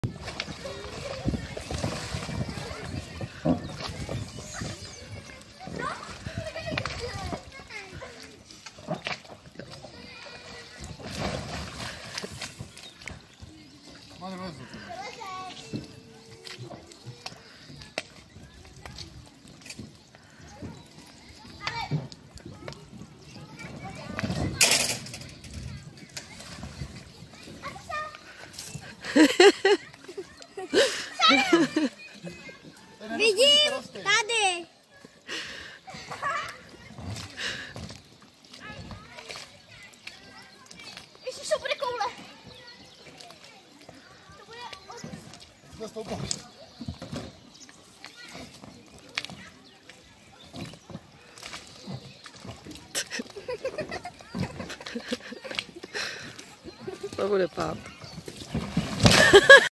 Vidím, tady. Ještě to bude koule. To bude od... To bude pát.